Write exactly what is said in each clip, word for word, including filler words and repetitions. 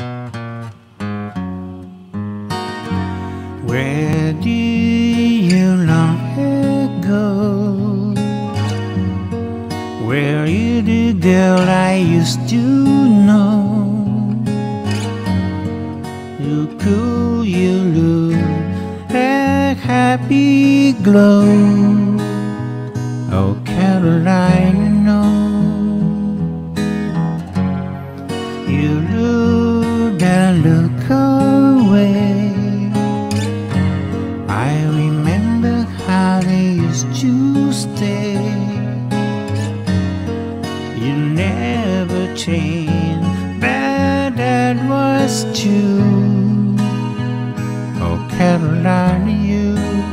Where do you long ago? Where you the girl I used to know? You cool, you look a happy glow. Oh, Carolina, no. You look and look away. I remember how they used to stay. You never changed, but that was true. Oh, Carolina, you,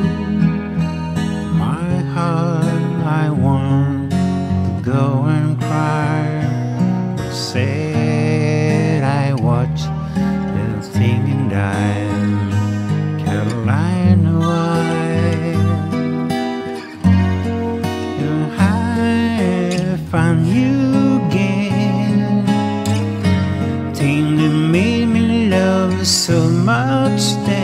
my heart, I want to go and cry. But said I watch the thing and die. Carolina, why I found you again? Thing that made me love you so much then.